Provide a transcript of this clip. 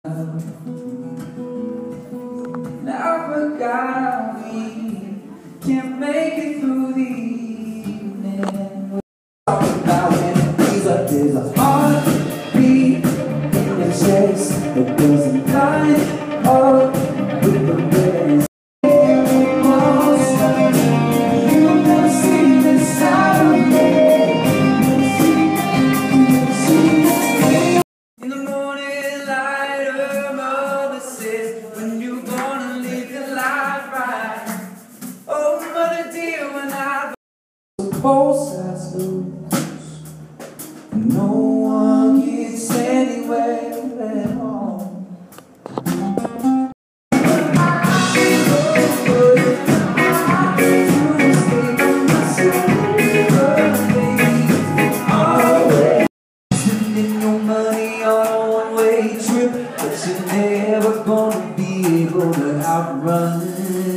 Now I forgot we can't make it through the evening. Talk about when it feels like there's a heartbeat in the chest that doesn't line up with the rest. You'll never see this side of me. In the morning light, her mother says, when you're gonna live your life right. Oh, mother dear, when I both sides lose, no one gets anywhere at all. Spending your money on a one-way trip, but you're never gonna be able to outrun it.